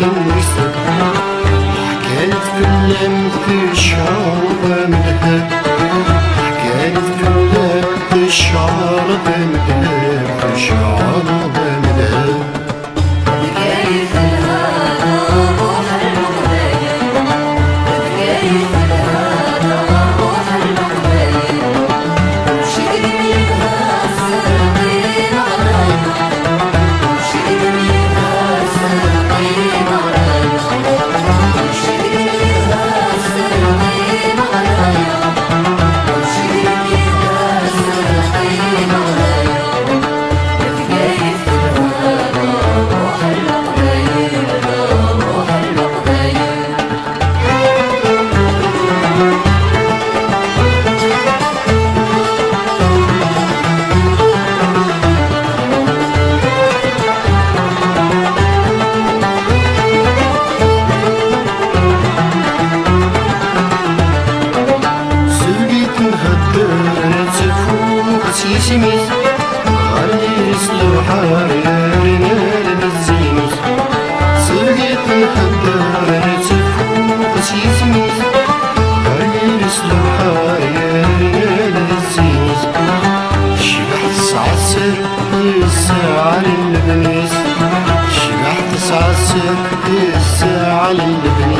النساء حكاية فيلم في الشعر بمذهب حكاية فيلم في الشعر بمذهب في الشعر بمذهب حكاية الهنا روح المغنية حكاية الهنا روح المغنية شكري منها ساقين عليا شكري منها ساقين عليا شكري منها ساقين عليا شكري منها ساقين عليا حكاية الهنا روح المغنية روح المغنية سلقيت مهدرة فوق سيسميس غالي يصلح ريال بالزينيس سلقيت مهدرة فوق سيسميس غالي يصلح ريال بالزينيس شبحت سعسر الساعة للبنيس شبحت سعسر الساعة للبنيس